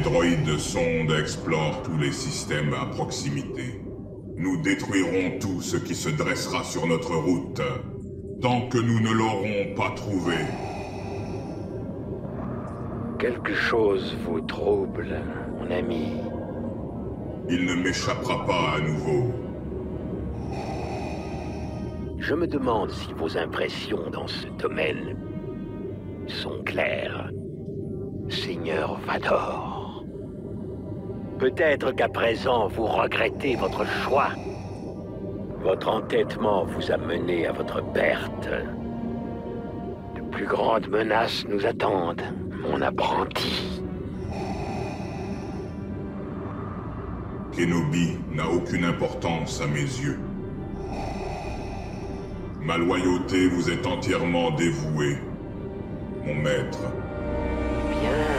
droïdes de sonde explorent tous les systèmes à proximité. Nous détruirons tout ce qui se dressera sur notre route, tant que nous ne l'aurons pas trouvé. Quelque chose vous trouble, mon ami. Il ne m'échappera pas à nouveau. Je me demande si vos impressions dans ce domaine sont claires, Seigneur Vador. Peut-être qu'à présent vous regrettez votre choix. Votre entêtement vous a mené à votre perte. De plus grandes menaces nous attendent, mon apprenti. Kenobi n'a aucune importance à mes yeux. Ma loyauté vous est entièrement dévouée, mon maître. Bien.